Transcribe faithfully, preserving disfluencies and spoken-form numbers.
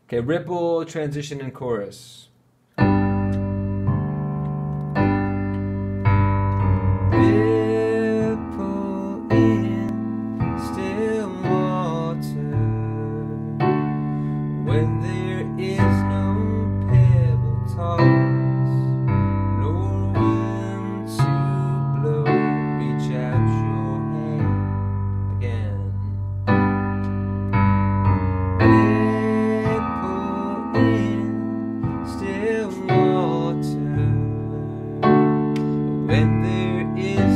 Okay, ripple, transition, and chorus. Ripple in still water when there is no pebble toss, nor wind to blow. Reach out your hand again. Ripple in still water when there is